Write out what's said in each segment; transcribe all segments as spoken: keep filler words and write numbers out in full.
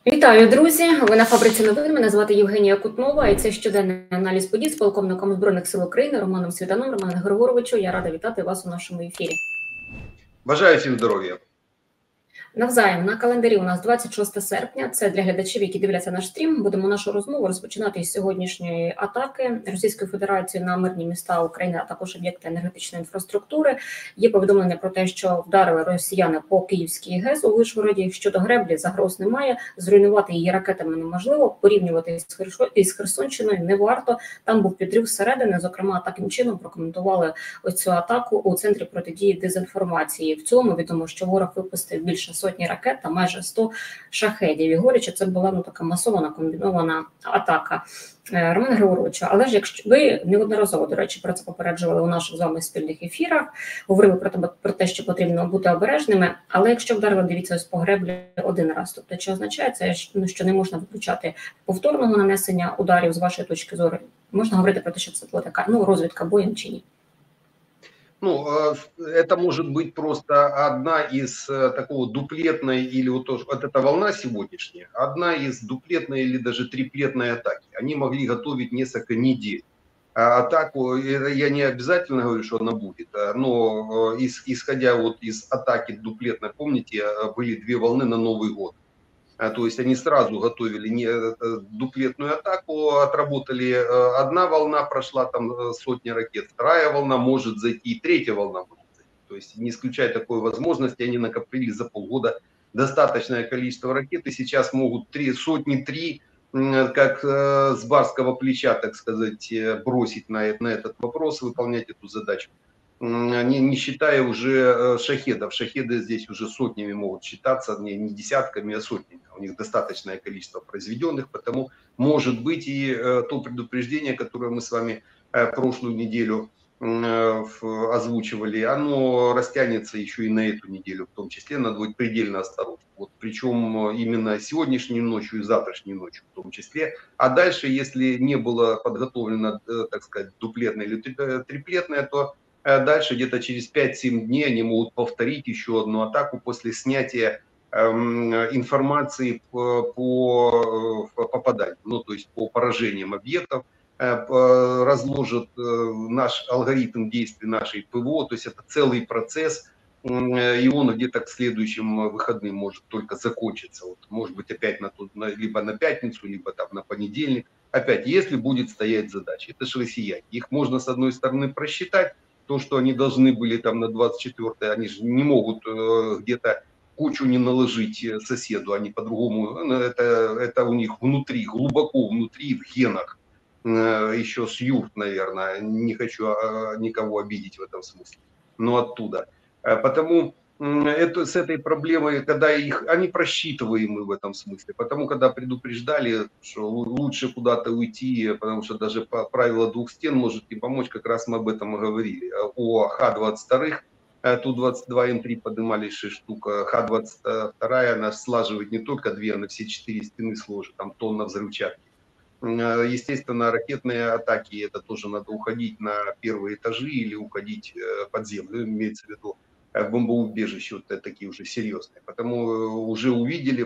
Вітаю, друзі! Ви на Фабриці новин. Мене звати Євгенія Кутнова, і це щоденний аналіз подій з полковником Збройних сил України Романом Світаном. Романе Григоровичу, я рада вітати вас у нашому ефірі. Бажаю всім здоров'я. Навзаєм, на календарі у нас двадцять шосте серпня. Це для глядачів, які дивляться наш стрім. Будемо нашу розмову розпочинати із сьогоднішньої атаки Російської Федерації на мирні міста України, а також об'єкти енергетичної інфраструктури. Є повідомлення про те, що вдарили росіяни по Київській ГЕС у Вишгороді. Щодо Греблі загроз немає, зруйнувати її ракетами неможливо, порівнювати із Херсонщиною не варто. Там був підрив зсередини, зокрема, таким чином прокоментували ось цю атаку у Центрі протидії дезінформації. В цілому відомо, що ворог випустив більше сотні ракет та майже сто шахедів. І говорять, що це була ну, така масована комбінована атака. Роман Григоровичу, але ж якщо ви неодноразово, до речі, про це попереджували у наших з вами спільних ефірах, говорили про те, про те, що потрібно бути обережними, але якщо вдарили, дивіться, ось по Греблі один раз, тобто чи означає це, що не можна виключати повторного нанесення ударів з вашої точки зору? Можна говорити про те, що це була така ну, розвідка боєм чи ні? Ну, это может быть просто одна из такого дуплетной, или вот, вот эта волна сегодняшняя, одна из дуплетной или даже триплетной атаки. Они могли готовить несколько недель. Атаку, я не обязательно говорю, что она будет, но исходя вот из атаки дуплетной, помните, были две волны на Новый год. То есть они сразу готовили не дуплетную атаку, отработали одна волна, прошла там сотни ракет, вторая волна может зайти, и третья волна может зайти. То есть не исключая такой возможности, они накопили за полгода достаточное количество ракет, и сейчас могут три, сотни три, как с барского плеча, так сказать, бросить на, на этот вопрос, выполнять эту задачу. Не, не считая уже шахедов. Шахеды здесь уже сотнями могут считаться, не, не десятками, а сотнями. У них достаточное количество произведенных, потому может быть и то предупреждение, которое мы с вами прошлую неделю озвучивали, оно растянется еще и на эту неделю, в том числе надо быть предельно осторожным. Вот, причем именно сегодняшней ночью и завтрашней ночью в том числе. А дальше, если не было подготовлено, так сказать, дуплетное или триплетное, то дальше где-то через пять-семь дней они могут повторить еще одну атаку после снятия эм, информации по, по попаданию, ну то есть по поражениям объектов, э, разложат э, наш алгоритм действий нашей ПВО, то есть это целый процесс, э, и он где-то к следующим выходным может только закончиться, вот, может быть опять на тот, на, либо на пятницу, либо там на понедельник, опять, если будет стоять задача, это же россияне, их можно с одной стороны просчитать, то, что они должны были там на двадцать четвёртое, они же не могут э, где-то кучу не наложить соседу, они по-другому, это, это у них внутри, глубоко внутри, в генах, э, еще с юрт, наверное, не хочу э, никого обидеть в этом смысле, но оттуда. Э, потому это, с этой проблемой, когда их, они просчитываемы в этом смысле, потому когда предупреждали, что лучше куда-то уйти, потому что даже по правилу двух стен может не помочь, как раз мы об этом и говорили, о Х двадцать два, Ту двадцать два М три поднимали шесть штук, Х двадцать два она слаживает не только две, она все четыре стены сложит, там тонна взрывчатки. Естественно, ракетные атаки, это тоже надо уходить на первые этажи или уходить под землю, имеется в виду в бомбоубежище, вот такие уже серьезные. Потому уже увидели,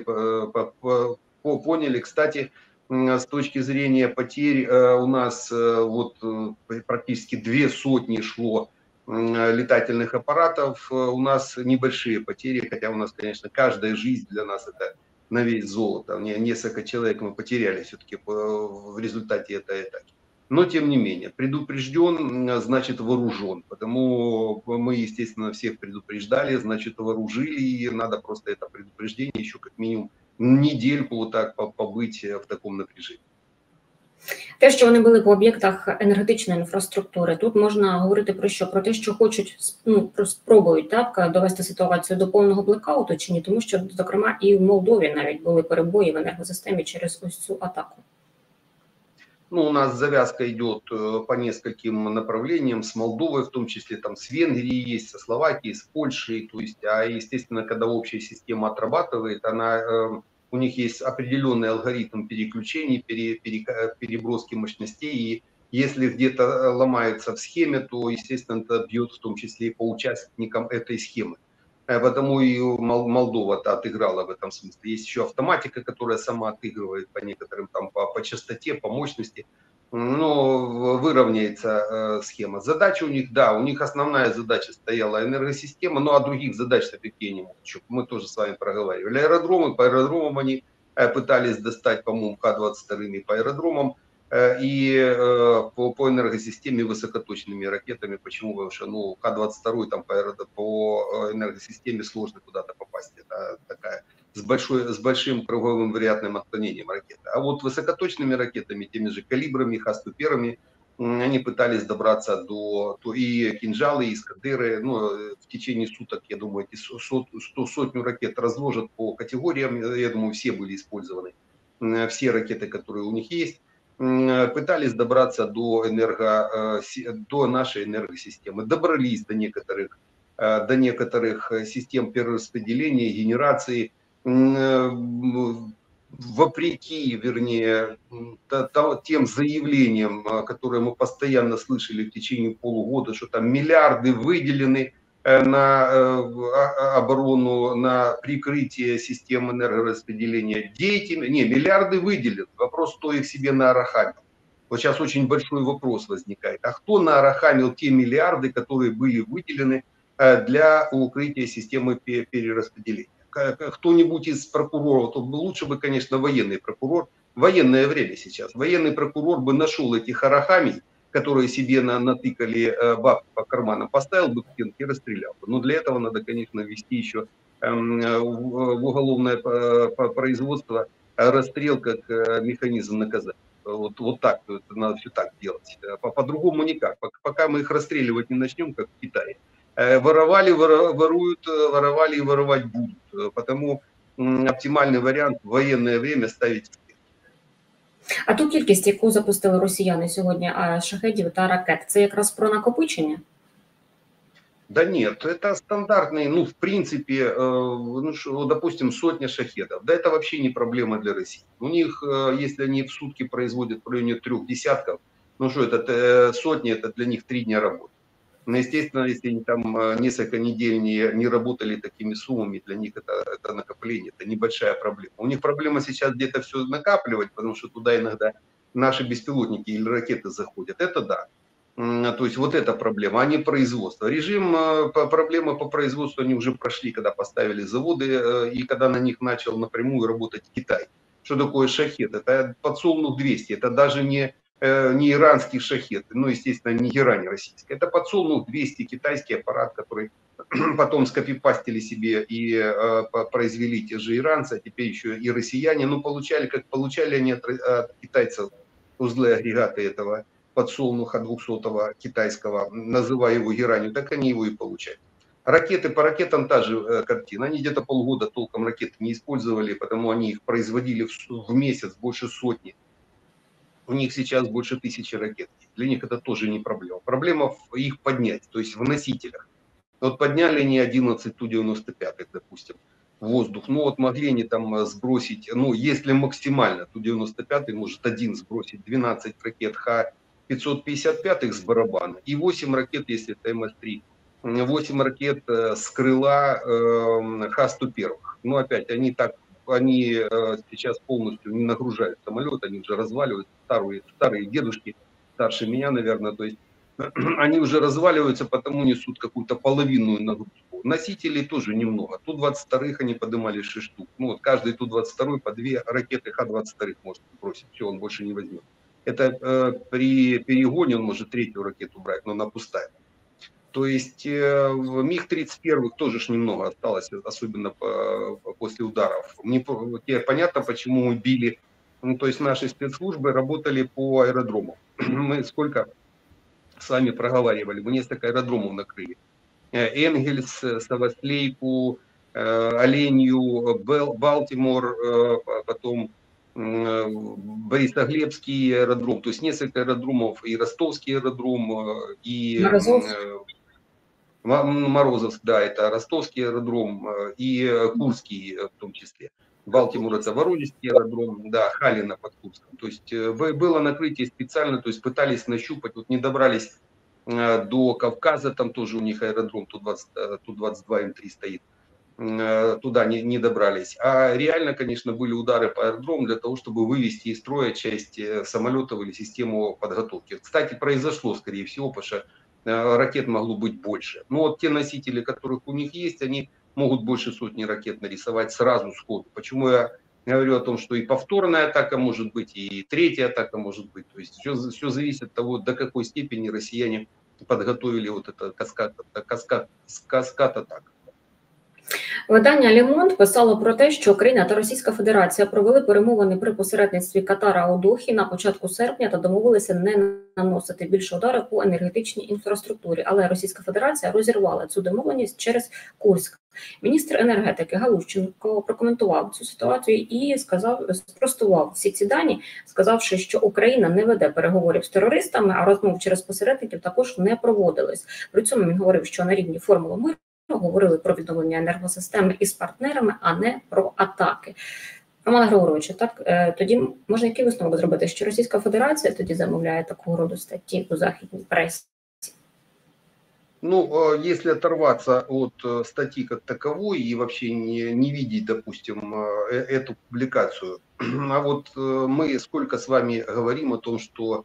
поняли. Кстати, с точки зрения потерь, у нас вот практически две сотни шло летательных аппаратов, у нас небольшие потери, хотя у нас, конечно, каждая жизнь для нас это на весь золото. Несколько человек мы потеряли все-таки в результате этой атаки. Но, тем не менее, предупрежден, значит вооружен. Потому мы, естественно, всех предупреждали, значит вооружили. И надо просто это предупреждение еще как минимум недельку вот так побыть в таком напряжении. Те, що вони були по об'єктах енергетичної інфраструктури, тут можна говорити про що? Про те, що хочуть, ну, спробують так, довести ситуацію до повного блекауту чи ні? Тому що, зокрема, і в Молдові навіть були перебої в енергосистемі через ось цю атаку. Ну, у нас завязка идет по нескольким направлениям, с Молдовой, в том числе там с Венгрией есть, со Словакией, с Польшей. То есть, а естественно, когда общая система отрабатывает, она, э, у них есть определенный алгоритм переключений, пере, пере, переброски мощностей. И если где-то ломается в схеме, то, естественно, это бьет в том числе и по участникам этой схемы. потому и Молдова отыграла в этом смысле. Есть еще автоматика, которая сама отыгрывает по некоторым, там, по, по частоте, по мощности. Но выровняется э, схема. Задача у них, да, у них основная задача стояла энергосистема, ну а других задач какие не могут. Мы тоже с вами проговаривали. Аэродромы, по аэродромам они э, пытались достать, по-моему, Х двадцать два по аэродромам э, и э, по, по энергосистеме высокоточными ракетами. Почему? Потому что ну, Х двадцать два там по, по энергосистеме сложно куда-то попасть. Это такая с, большой, с большим круговым вариантным отклонением ракеты. А вот высокоточными ракетами, теми же калибрами, Х сто один, они пытались добраться до, то и кинжалы, и искандеры. Ну, в течение суток, я думаю, эти сот, сто, сотню ракет разложат по категориям. Я думаю, все были использованы. Все ракеты, которые у них есть. Пытались добраться до, энерго, до нашей энергосистемы. Добрались до некоторых, до некоторых систем перераспределения, генерации. Вопреки, вернее, тем заявлениям, которые мы постоянно слышали в течение полугода, что там миллиарды выделены на оборону, на прикрытие систем энергораспределения. Деятельно, не, миллиарды выделены. Вопрос, кто их себе наарахамил. Вот сейчас очень большой вопрос возникает. А кто наарахамил те миллиарды, которые были выделены для укрытия системы перераспределения? Кто-нибудь из прокуроров, то лучше бы, конечно, военный прокурор, военное время сейчас, военный прокурор бы нашел этих арахамий, которые себе на, натыкали бабки по карманам, поставил бы к стенке и расстрелял бы. Но для этого надо, конечно, ввести еще в уголовное производство расстрел как механизм наказания. Вот, вот так, это надо все так делать. По-другому никак. Пока мы их расстреливать не начнем, как в Китае, воровали, воруют, воровали и воровать будут. Потому оптимальний варіант в воєнне время ставить. А ту кількість, яку запустили росіяни сьогодні, шахедів та ракет, це якраз про накопичення? Да нет, это стандартный, ну, в принципе, ну, допустим, сотня шахедов. Да это вообще не проблема для России. У них, если они в сутки производят в районе трех десятков, ну что, это сотни, это для них три дня работы. Но, естественно, если они там несколько недель не, не работали такими суммами, для них это, это накопление, это небольшая проблема. У них проблема сейчас где-то все накапливать, потому что туда иногда наши беспилотники или ракеты заходят. Это да. То есть вот эта проблема, а не производство. Режим, проблемы по производству они уже прошли, когда поставили заводы и когда на них начал напрямую работать Китай. Что такое шахед? Это подсолнух двести, это даже не, не иранский шахед, ну, естественно, не герань российский. Это подсолнух двести, китайский аппарат, который потом скопипастили себе и произвели те же иранцы, а теперь еще и россияне. Ну, получали, как получали они от, от китайцев узлы, агрегаты этого подсолнуха двухсотого китайского, называя его геранью, так они его и получают. Ракеты, по ракетам та же э, картина. Они где-то полгода толком ракеты не использовали, потому они их производили в, в месяц больше сотни. У них сейчас больше тысячи ракет. Для них это тоже не проблема. Проблема в их поднять, то есть в носителях. Вот подняли они одиннадцать Ту девяносто пять, допустим, в воздух. Ну вот могли они там сбросить, ну если максимально, Ту девяносто пять может один сбросить двенадцать ракет Х пятьсот пятьдесят пять с барабана и восемь ракет, если это Эм Эс три. восемь ракет с крыла э, Х сто один. Ну опять, они так, они э, сейчас полностью не нагружают самолет, они уже разваливаются, старые, старые дедушки, старше меня, наверное, то есть они уже разваливаются, потому несут какую-то половинную нагрузку. Носителей тоже немного. Ту двадцать два они поднимали шесть штук. Ну вот каждый Ту двадцать два по две ракеты Х двадцать два может бросить. Все, он больше не возьмет. Это э, при перегоне он может третью ракету брать, но она пустая. То есть э, МиГ тридцать один тоже ж немного осталось, особенно по, после ударов. Мне понятно, почему мы били. Ну, то есть наши спецслужбы работали по аэродромам. Мы сколько с вами проговаривали, мы несколько аэродромов накрыли. Энгельс, Саваслейку, Оленью, Балтимор, потом Борисоглебский аэродром, то есть несколько аэродромов, и Ростовский аэродром, и Морозовск. Морозовск, да, это Ростовский аэродром, и Курский в том числе. Балтимор это Воронежский аэродром, да, Халина под Курском. То есть было накрытие специально, то есть пытались нащупать, вот не добрались до Кавказа, там тоже у них аэродром Ту двадцать два М три стоит. туда не, не добрались. А реально, конечно, были удары по аэродрому для того, чтобы вывести из строя часть самолетов или систему подготовки. Кстати, произошло, скорее всего, потому что ракет могло быть больше. Но вот те носители, которых у них есть, они могут больше сотни ракет нарисовать сразу сходу. Почему я говорю о том, что и повторная атака может быть, и третья атака может быть. То есть все, все зависит от того, до какой степени россияне подготовили вот этот каскад, каскад, каскад атак. Видання Le Monde писало про те, що Україна та Російська Федерація провели перемовини при посередництві Катара у Дохі на початку серпня та домовилися не наносити більше удари по енергетичній інфраструктурі. Але Російська Федерація розірвала цю домовленість через Курськ. Міністр енергетики Галущенко прокоментував цю ситуацію і сказав, спростував всі ці дані, сказавши, що Україна не веде переговорів з терористами, а розмов через посередників також не проводились. При цьому він говорив, що на рівні формули миру говорили про відновлення енергосистеми із партнерами, а не про атаки. Роман Григорович, так, тоді можна який висновок зробити, що Російська Федерація тоді замовляє такого роду статті у західній пресі? Ну, если оторваться от статьи как таковой и вообще не, не видеть, допустим, эту публикацию, а вот мы сколько с вами говорим о том, что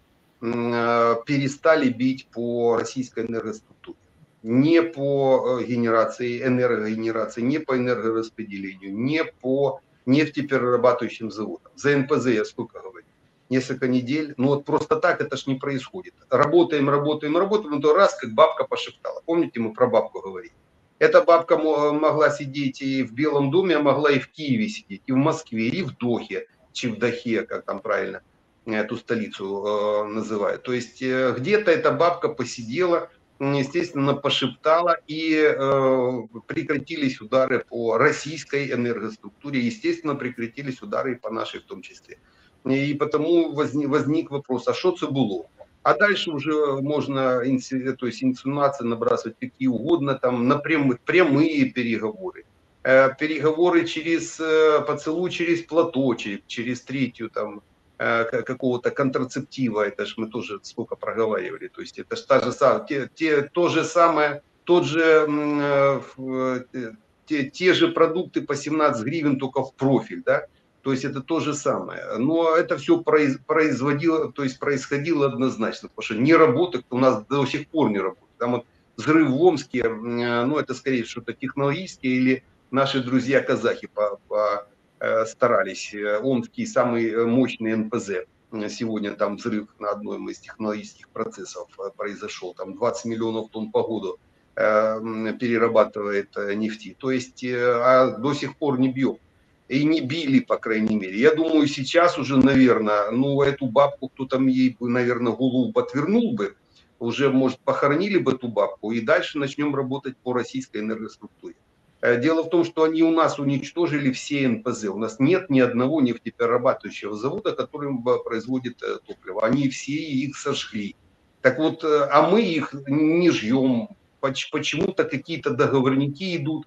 перестали бить по российской энергоструктуре. Не по генерации, энергогенерации, не по энергораспределению, не по нефтеперерабатывающим заводам. За эн пэ зэ я сколько говорю? Несколько недель. Ну вот просто так это ж не происходит. Работаем, работаем, работаем, но то раз, как бабка пошептала. Помните, мы про бабку говорили? Эта бабка могла сидеть и в Белом доме, а могла и в Киеве сидеть, и в Москве, и в Дохе, чи в Дахе, как там правильно эту столицу э, называют. То есть э, где-то эта бабка посидела, естественно, пошептала, и э, прекратились удары по российской энергоструктуре, естественно, прекратились удары и по нашей в том числе. И потому возник, возник вопрос, а что это было? А дальше уже можно, то есть инсинуации набрасывать какие угодно, там, на прямые, прямые переговоры. Э, переговоры через э, поцелуй, через платочек, через третью там, какого-то контрацептива, это же мы тоже сколько проговаривали, то есть это же та же самая, те, те, то же самое, тот же, э, те, те же продукты по семнадцать гривен, только в профиль, да, то есть это то же самое, но это все произ, производило, то есть происходило однозначно, потому что не работает, у нас до сих пор не работает, там вот взрыв в Омске, ну это скорее что-то технологическое, или наши друзья-казахи по, по старались. Омский самый мощный эн пэ зэ. Сегодня там взрыв на одном из технологических процессов произошел. Там двадцать миллионов тонн по году перерабатывает нефти. То есть а до сих пор не бьем. И не били, по крайней мере. Я думаю, сейчас уже, наверное, ну эту бабку, кто там ей бы, наверное, голову подвернул бы, уже, может, похоронили бы эту бабку, и дальше начнем работать по российской энергоструктуре. Дело в том, что они у нас уничтожили все эн пэ зэ. У нас нет ни одного нефтеперерабатывающего завода, который производит топливо. Они все их сожгли. Так вот, а мы их не жьем. Почему-то какие-то договорники идут.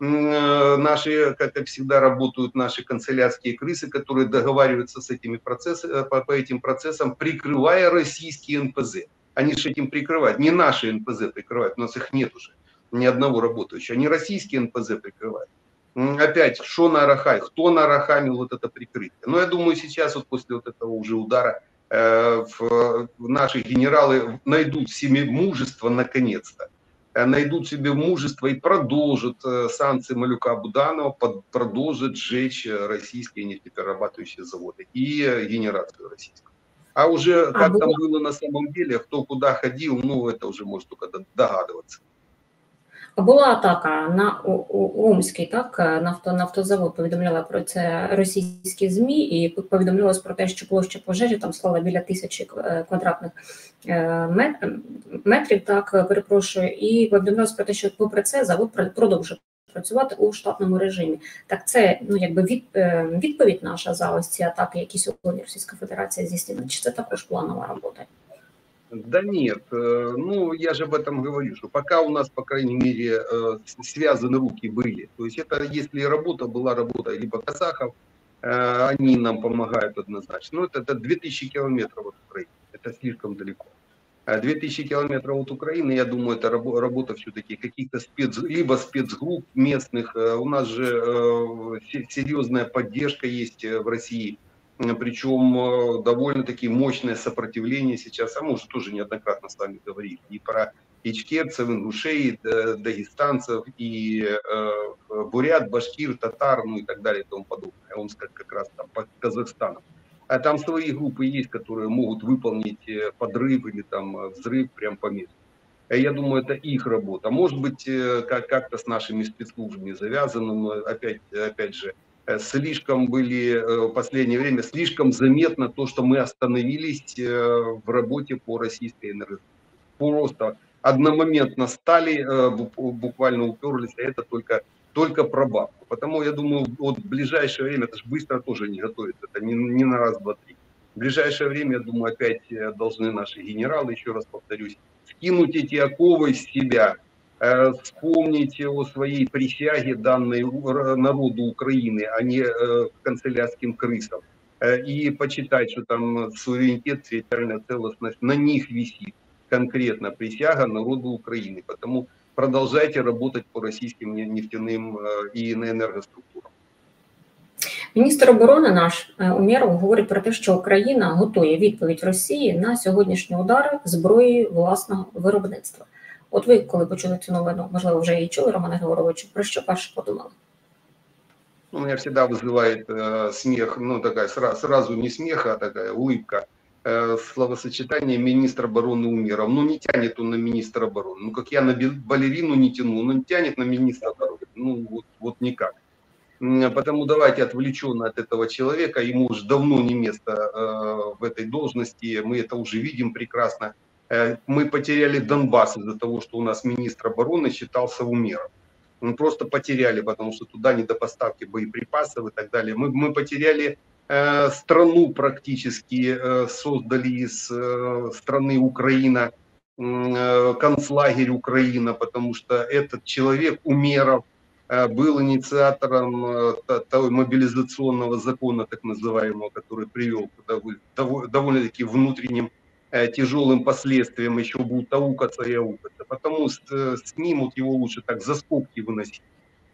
Наши, как всегда, работают наши канцелярские крысы, которые договариваются с этими процессами, по, по этим процессам, прикрывая российские эн пэ зэ. Они же этим прикрывают. Не наши эн пэ зэ прикрывают, у нас их нет уже. Ни одного работающего. Они российские эн пэ зэ прикрывают. Опять, что на Арахай? Кто на Арахамил вот это прикрытие? Но я думаю, сейчас вот после вот этого уже удара э, в, наши генералы найдут в себе мужество наконец-то. Э, найдут в себе мужество и продолжат э, санкции Малюка Буданова, под, продолжат сжечь российские нефтеперерабатывающие заводы и э, генерацию российскую. А уже как а там было на самом деле, кто куда ходил, ну это уже может только догадываться. Була атака на Омський, так, нафто, нафтозавод, повідомляла про це російські ЗМІ, і повідомлялось про те, що площа пожежі там склала біля тисячі квадратних метрів, так, перепрошую, і повідомлялось про те, що попри це завод продовжує працювати у штатному режимі. Так це, ну, якби від, відповідь наша за ось ці атаки, які сьогодні Російська Федерація здійснила, чи це також планова робота? Да нет, ну я же об этом говорю, что пока у нас, по крайней мере, связаны руки были. То есть это, если работа была работа либо казахов, они нам помогают однозначно. Но это, это две тысячи километров от Украины, это слишком далеко. две тысячи километров от Украины, я думаю, это работа все-таки каких-то спец, либо спецгрупп местных. У нас же серьезная поддержка есть в России, причем довольно-таки мощное сопротивление сейчас, а мы уже тоже неоднократно с вами говорили, и про ичкерцев, ингушей, дагестанцев, и бурят, башкир, татар, ну и так далее и тому подобное. Он как раз там по Казахстану. А там свои группы есть, которые могут выполнить подрыв или там взрыв прямо по месту. Я думаю, это их работа. Может быть, как-то с нашими спецслужбами завязано, но опять, опять же, слишком были в последнее время, слишком заметно то, что мы остановились в работе по российской энергетике. Просто одномоментно стали, буквально уперлись, а это только, только про бабку. Потому я думаю, вот в ближайшее время, это же быстро тоже не готовится, это не, не на раз, два, три. В ближайшее время, я думаю, опять должны наши генералы, еще раз повторюсь, скинуть эти оковы с себя, э, вспомнить о своей присяге, данной народу Украины, а не э, канцелярским крысам, э, и почитать, что там суверенитет, территориальная целостность на них висит. Конкретно присяга народу Украины. Потому продолжайте работать по российским нефтяным і енергоструктурам. Міністр оборони наш Умєров говорить про те, що Україна готує відповідь Росії на сьогоднішні удари зброї власного виробництва. От ви, коли почули цю новину, можливо, вже її чули, Романе Григоровичу, про що перше подумали? У меня всегда вызывает э, смех, ну такая сразу, сразу не смех, а такая улыбка. Словосочетание министр обороны Умеров. Ну, не тянет он на министра обороны. Ну, как я на балерину не тяну, но не тянет на министра обороны. Ну, вот, вот никак. Потому давайте отвлеченно от этого человека. Ему уже давно не место э, в этой должности. Мы это уже видим прекрасно. Э, мы потеряли Донбасс из-за того, что у нас министр обороны считался Умеров. Мы просто потеряли, потому что туда не до поставки боеприпасов и так далее. Мы, мы потеряли страну практически, создали из страны Украина, концлагерь Украина, потому что этот человек, Умеров, был инициатором того мобилизационного закона, так называемого, который привел к довольно-таки внутренним тяжелым последствиям, еще будут аукаться и аукаться. Потому с, с ним вот его лучше так за скобки выносить.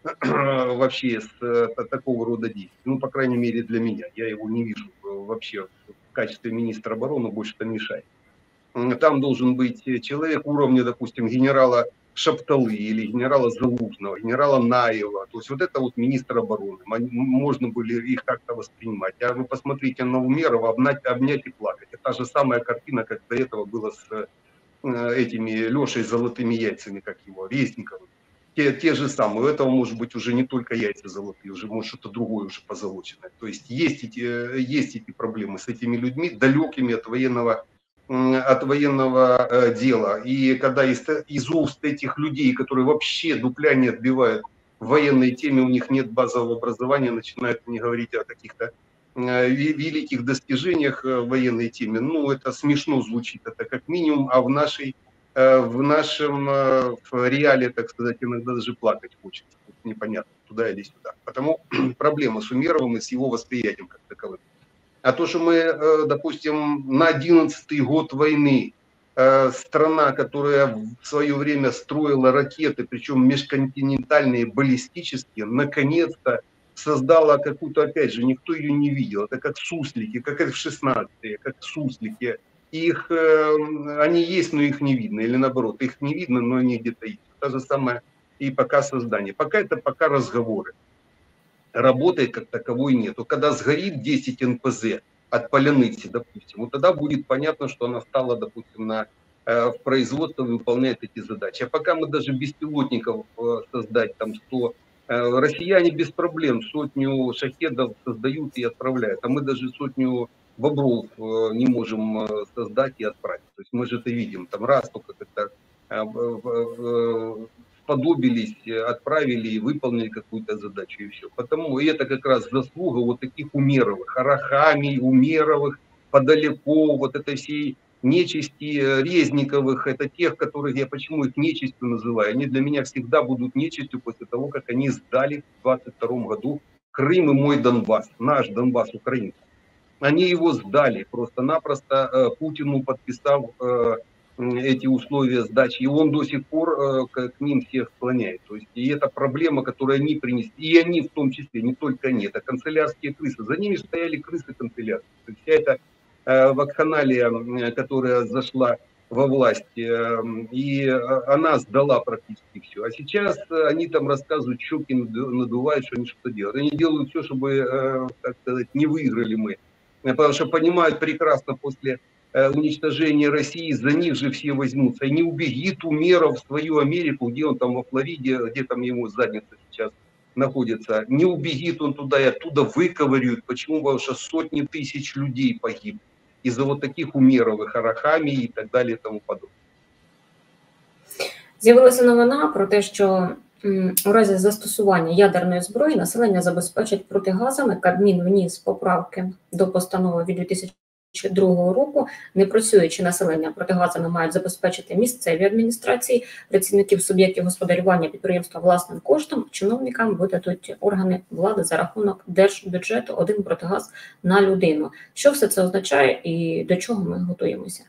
Вообще с такого рода действий. Ну, по крайней мере, для меня. Я его не вижу вообще в качестве министра обороны, больше там мешает. Там должен быть человек уровня, допустим, генерала Шапталы или генерала Залужного, генерала Наева. То есть вот это вот министр обороны. Можно были их как-то воспринимать. А вы посмотрите на Умерова, обнять, обнять и плакать. Это та же самая картина, как до этого было с этими Лешей с золотыми яйцами, как его, Резниковым. Те, те же самые. У этого может быть уже не только яйца золотые, уже может что-то другое уже позолоченное. То есть есть эти, есть эти проблемы с этими людьми, далекими от военного, от военного дела. И когда из, из уст этих людей, которые вообще дупля не отбивают в военной теме, у них нет базового образования, начинают не говорить о каких-то великих достижениях в военной теме. Ну, это смешно звучит, это как минимум, а в нашей в нашем в реале, так сказать, иногда даже плакать хочется. Непонятно, туда или сюда. Потому проблема с Умеровым и с его восприятием как таковым. А то, что мы, допустим, на одиннадцатый год войны, страна, которая в свое время строила ракеты, причем межконтинентальные, баллистические, наконец-то создала какую-то, опять же, никто ее не видел. Это как суслики, как в шестнадцатые, как суслики. Их, они есть, но их не видно. Или наоборот, их не видно, но они где-то есть. То же самое и пока создание. Пока это пока разговоры. Работы как таковой нет. Когда сгорит десять эн пэ зэ от Поляныци, допустим, вот тогда будет понятно, что она стала, допустим, на, в производство выполняет эти задачи. А пока мы даже беспилотников создать там сто, россияне без проблем сотню шахедов создают и отправляют. А мы даже сотню бобров не можем создать и отправить. То есть мы же это видим. Там раз только как-то сподобились, отправили и выполнили какую-то задачу и все. Потому и это как раз заслуга вот таких Умеровых, Арахамий, Умеровых, Подаляков, вот этой всей нечисти Резниковых. Это тех, которых я почему их нечистью называю. Они для меня всегда будут нечистью после того, как они сдали в двадцать втором году Крым и мой Донбасс, наш Донбасс, Украина. Они его сдали просто-напросто, Путину подписав эти условия сдачи, и он до сих пор к, к ним всех склоняет. То есть, и это проблема, которую они принесли, и они в том числе, не только они, это канцелярские крысы. За ними стояли крысы канцелярские. То есть, вся эта э, вакханалия, которая зашла во власть, э, и она сдала практически все. А сейчас они там рассказывают, щеки надувают, что они что-то делают. Они делают все, чтобы, э, так сказать, не выиграли мы. Потому что понимают прекрасно, после уничтожения России, за них же все возьмутся. И не убегит Умеров в свою Америку, где он там во Флориде, где там ему задница сейчас находится. Не убегит он туда и оттуда выковыряют. Почему? Потому что сотни тысяч людей погиб из-за вот таких Умеровых, Арахамій і так далі і тому подобне. З'явилася новина про те, що м, у разі застосування ядерної зброї населення забезпечать протигазами. Кабмін вніс поправки до постанови від дві тисячі другого року. Не працюючи населення протигазами мають забезпечити місцеві адміністрації, працівників суб'єктів господарювання підприємства власним коштом, чиновникам видадуть органи влади за рахунок держбюджету один протигаз на людину. Що все це означає і до чого ми готуємося?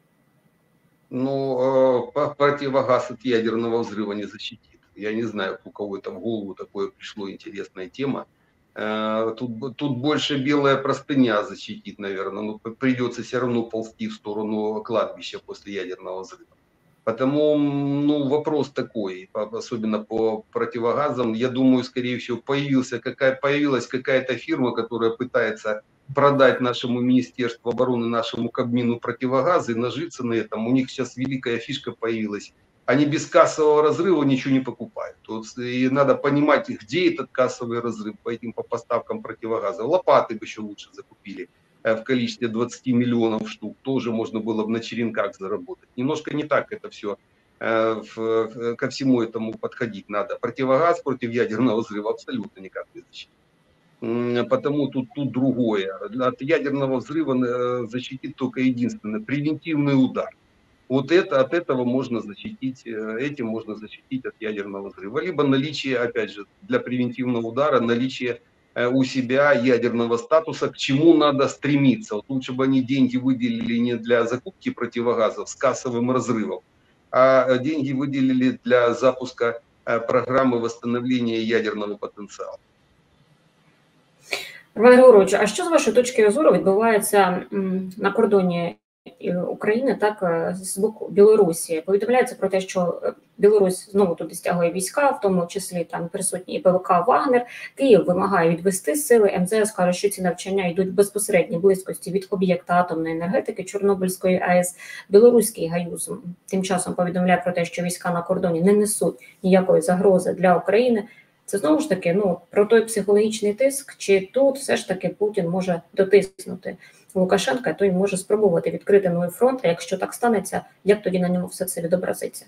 Ну, противогаз от ядерного взрыва не защитит. Я не знаю, у кого это в голову такое пришло, интересная тема. Тут, тут больше белая простыня защитит, наверное, но придется все равно ползти в сторону кладбища после ядерного взрыва. Потому, ну, вопрос такой, особенно по противогазам, я думаю, скорее всего, появился, какая, появилась какая-то фирма, которая пытается продать нашему Министерству обороны, нашему Кабмину противогазы и нажиться на этом. У них сейчас великая фишка появилась. Они без кассового разрыва ничего не покупают. Вот, и надо понимать, где этот кассовый разрыв по этим по поставкам противогазов. Лопаты бы еще лучше закупили в количестве двадцати миллионов штук. Тоже можно было бы на черенках заработать. Немножко не так это все, ко всему этому подходить надо. Противогаз против ядерного взрыва абсолютно никак не защитит. Потому тут, тут другое. От ядерного взрыва защитит только единственное — превентивный удар. Вот это, от этого можно защитить, этим можно защитить от ядерного взрыва. Либо наличие, опять же, для превентивного удара, наличие у себя ядерного статуса, к чему надо стремиться. Вот лучше бы они деньги выделили не для закупки противогазов с кассовым разрывом, а деньги выделили для запуска программы восстановления ядерного потенциала. Роман Григорович, а що з вашої точки зору відбувається на кордоні України, так, з боку Білорусі? Повідомляється про те, що Білорусь знову туди стягує війська, в тому числі там присутні і ПВК «Вагнер». Київ вимагає відвести сили. ем зе ес каже, що ці навчання йдуть в безпосередній близькості від об'єкта атомної енергетики Чорнобильської АЕС. Білоруський ГАЮЗ тим часом повідомляє про те, що війська на кордоні не несуть ніякої загрози для України. Це знову ж таки, ну, про той психологічний тиск, чи тут все ж таки Путін може дотиснути Лукашенка, то й може спробувати відкрити новий фронт, а якщо так станеться, як тоді на ньому все це відобразиться?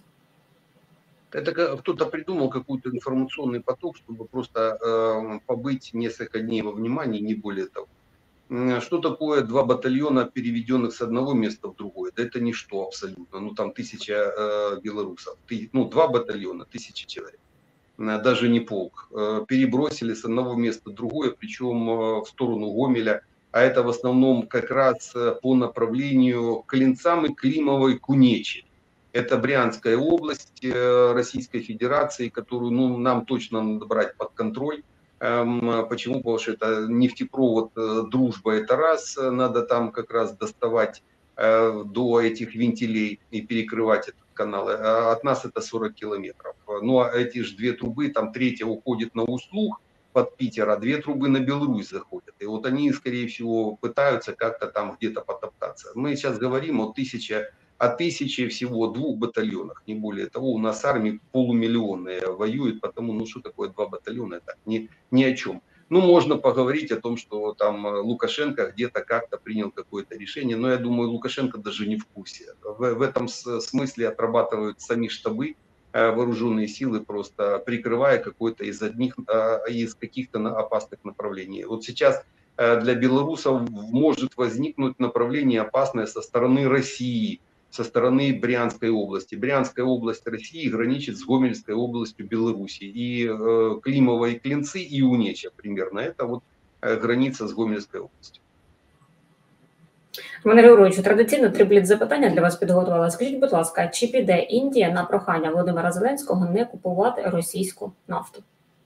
Это кто-то придумал какой-то информационный поток, чтобы просто э, побыть несколько дней во внимании, не более того. Что такое два батальона, переведенных с одного места в другое? Да это ничто абсолютно. Ну там тысяча э, белорусов, ты, ну два батальона, тысяча человек. Даже не полк. Перебросили с одного места в другое, причем в сторону Гомеля. А это в основном как раз по направлению к Клинцам и Климовой Кунечи. Это Брянская область Российской Федерации, которую, ну, нам точно надо брать под контроль. Почему? Потому что это нефтепровод «Дружба» — это раз, надо там как раз доставать до этих вентилей и перекрывать этот канал. От нас это сорок километров. Ну а эти же две трубы, там третья уходит на Услуг под Питер, а две трубы на Беларусь заходят. И вот они, скорее всего, пытаются как-то там где-то потоптаться. Мы сейчас говорим о тысяче, о тысяче всего двух батальонах, не более того. У нас армии полумиллионные воюют, потому, ну что такое два батальона, это ни, ни о чем. Ну, можно поговорить о том, что там Лукашенко где-то как-то принял какое-то решение, но я думаю, Лукашенко даже не в курсе. В, в этом смысле отрабатывают сами штабы, вооруженные силы, просто прикрывая какой-то из одних, из каких-то опасных направлений. Вот сейчас для белорусов может возникнуть направление опасное со стороны России, со стороны Брянской области. Брянская область России граничит с Гомельской областью Беларуси. И э, Климова и Клинцы, и Унеча примерно. Это вот э, граница с Гомельской областью. Роман Григорович, традиційно три бліц-запитання для вас підготувала. Скажіть, будь ласка, чи піде Індія на прохання Володимира Зеленського не купувати російську нафту?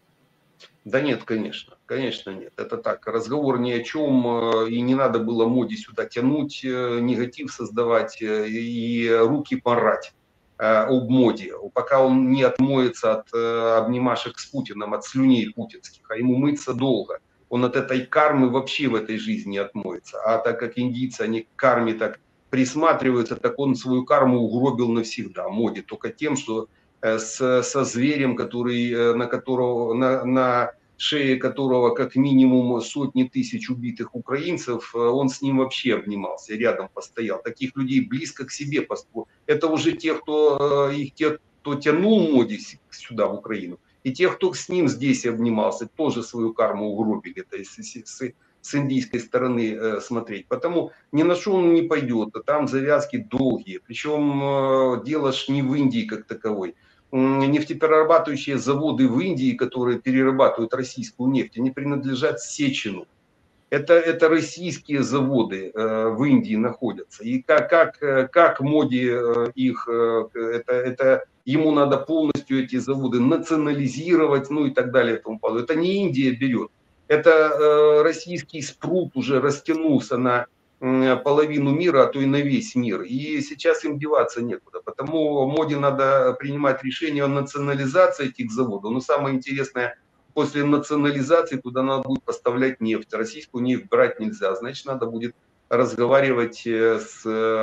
Да нет, конечно, конечно нет. Это так, разговор ни о чем, и не надо было моде сюда тянуть, негатив создавать и руки марать об моде, пока он не отмоется от обнимашек с Путиным, от слюней путинских, а ему мыться долго. Он от этой кармы вообще в этой жизни не отмоется. А так как индийцы, они к карме так присматриваются, так он свою карму угробил навсегда. Моде только тем, что с, со зверем, который, на, которого, на, на шее которого как минимум сотни тысяч убитых украинцев, он с ним вообще обнимался, рядом постоял. Таких людей близко к себе поступил. Это уже те, кто, их, те, кто тянул Моди сюда, в Украину, и те, кто с ним здесь обнимался, тоже свою карму угробили. Это с, с, с индийской стороны э, смотреть. Потому ни на что он не пойдет, а там завязки долгие. Причем э, дело ж не в Индии как таковой. Нефтеперерабатывающие заводы в Индии, которые перерабатывают российскую нефть, они принадлежат Сечину. Это, это российские заводы э, в Индии находятся. И как, как, как Моди э, их, э, это, это ему надо полностью эти заводы национализировать, ну и так далее. И тому подобное. Это не Индия берет. Это э, российский спрут уже растянулся на половину мира, а то и на весь мир. И сейчас им деваться некуда. Потому Моди надо принимать решение о национализации этих заводов. Но самое интересное, после национализации туда надо будет поставлять нефть. Российскую нефть брать нельзя. Значит, надо будет разговаривать с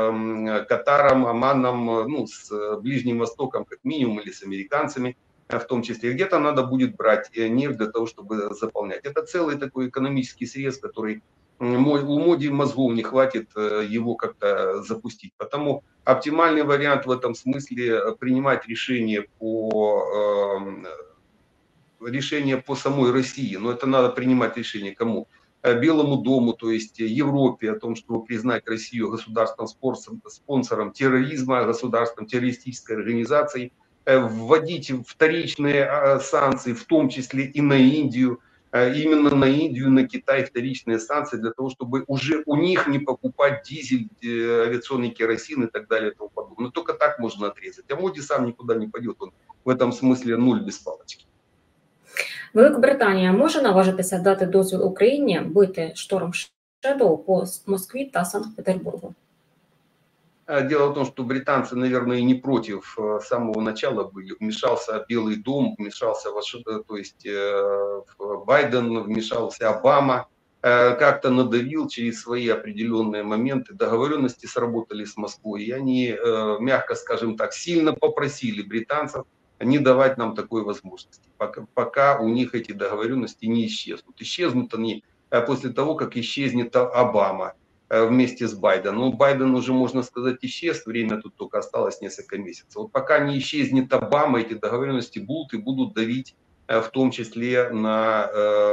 Катаром, Оманом, ну, с Ближним Востоком как минимум, или с американцами в том числе. Где-то надо будет брать нефть для того, чтобы заполнять. Это целый такой экономический срез, который у Моди мозгов не хватит его как-то запустить. Потому оптимальный вариант в этом смысле принимать решение по, э, решение по самой России. Но это надо принимать решение кому? Белому дому, то есть Европе, о том, чтобы признать Россию государственным спонсором терроризма, государством террористической организацией, вводить вторичные санкции, в том числе и на Индию, именно на Индию, на Китай вторичные санкции для того, чтобы уже у них не покупать дизель, авиационный керосин и так далее и тому подобное. Но только так можно отрезать. А Моди сам никуда не пойдет, он в этом смысле нуль без палочки. Великобританія може наважитися дати дозвіл Україні бити Шторм Шедоу по Москві та Санкт-Петербургу? Дело в том, что британцы, наверное, и не против с самого начала были. Вмешался Белый дом, вмешался, то есть Байден, вмешался Обама, как-то надавил через свои определенные моменты. Договоренности сработали с Москвой, и они, мягко скажем так, сильно попросили британцев не давать нам такой возможности, пока, пока у них эти договоренности не исчезнут. Исчезнут они после того, как исчезнет Обама вместе с Байденом. Ну, Байден уже, можно сказать, исчез, время тут только осталось несколько месяцев. Вот пока не исчезнет Обама, эти договоренности будут и будут давить в том числе на,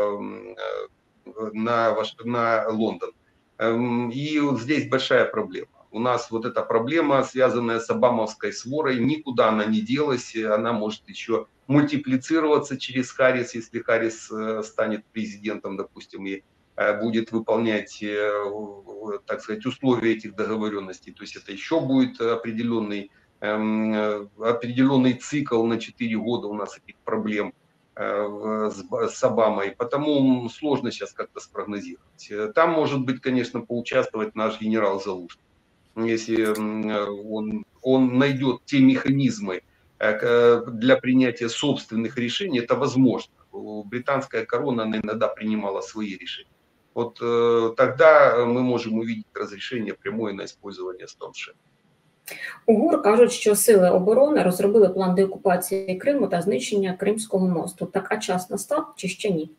на, на Лондон. И вот здесь большая проблема. У нас вот эта проблема, связанная с обамовской сворой, никуда она не делась, она может еще мультиплицироваться через Харрис, если Харрис станет президентом, допустим, и будет выполнять, так сказать, условия этих договоренностей. То есть это еще будет определенный, определенный цикл на четыре года у нас этих проблем с Обамой. Потому сложно сейчас как-то спрогнозировать. Там может быть, конечно, поучаствовать наш генерал Залужный. Если он, он найдет те механизмы для принятия собственных решений, это возможно. Британская корона, она иногда принимала свои решения. Вот э, тогда мы можем увидеть разрешение прямое на использование Storm Shadow. У ГУР кажуть, що сили оборони розробили план деокупації Криму та знищення Кримського мосту. Так, а час настав чи ще ні?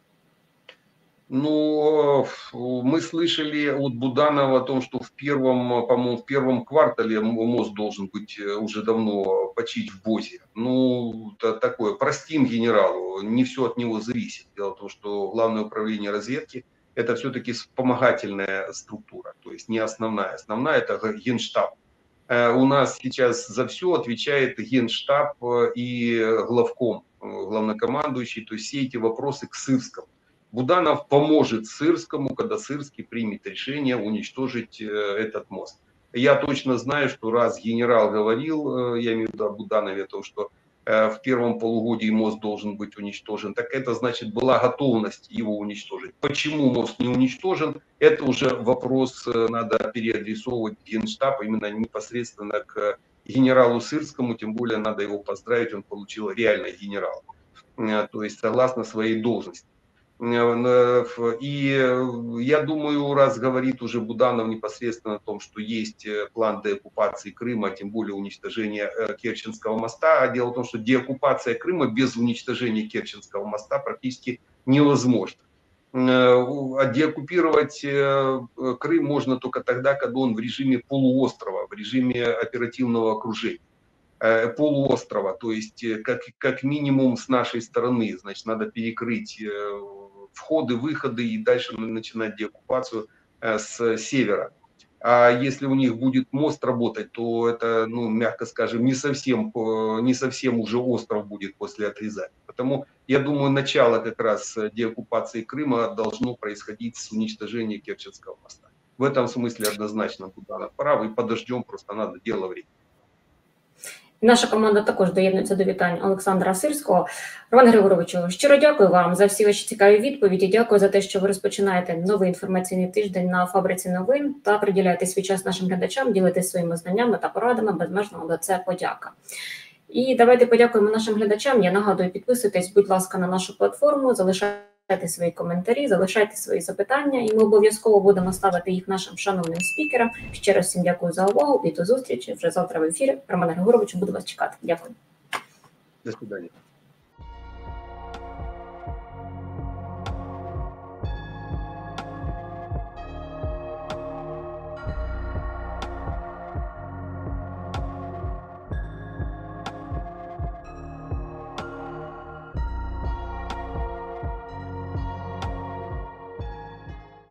Ну, мы слышали от Буданова о том, что в первом, по-моему, в первом квартале мост должен быть уже давно почить в Бозе. Ну, это такое, простим генералу, не все от него зависит. Дело в том, что Главное управление разведки — это все-таки вспомогательная структура, то есть не основная. Основная — это Генштаб. У нас сейчас за все отвечает Генштаб и главком, главнокомандующий, то есть все эти вопросы к Сырскому. Буданов поможет Сырскому, когда Сырский примет решение уничтожить этот мост. Я точно знаю, что раз генерал говорил, я имею в виду о Буданове, то, что в первом полугодии мост должен быть уничтожен, так это значит была готовность его уничтожить. Почему мост не уничтожен, это уже вопрос надо переадресовывать в Генштаб, именно непосредственно к генералу Сырскому, тем более надо его поздравить, он получил реальный генерал, то есть согласно своей должности. И я думаю, раз говорит уже Буданов непосредственно о том, что есть план деоккупации Крыма, тем более уничтожения Керченского моста. А дело в том, что деоккупация Крыма без уничтожения Керченского моста практически невозможна. А деоккупировать Крым можно только тогда, когда он в режиме полуострова, в режиме оперативного окружения. Полуострова, то есть как, как минимум с нашей стороны, значит, надо перекрыть входы, выходы и дальше начинать деоккупацию с севера. А если у них будет мост работать, то это, ну, мягко скажем, не совсем, не совсем уже остров будет после отрезания. Потому я думаю, начало как раз деоккупации Крыма должно происходить с уничтожения Керченского моста. В этом смысле однозначно Буданов прав, и подождем, просто надо дело время. Наша команда також доєднується до вітань Олександра Сирського. Роман Григоровичу, щиро дякую вам за всі ваші цікаві відповіді. Дякую за те, що ви розпочинаєте новий інформаційний тиждень на Фабриці новин та приділяєте свій час нашим глядачам, ділитесь своїми знаннями та порадами. Безмежно вам за це подяка. І давайте подякуємо нашим глядачам. Я нагадую, підписуйтесь, будь ласка, на нашу платформу, залишайте свої коментарі, залишайте свої запитання, і ми обов'язково будемо ставити їх нашим шановним спікерам. Ще раз всім дякую за увагу і до зустрічі вже завтра в ефірі. Роман Григорович, буду вас чекати. Дякую. До свидання.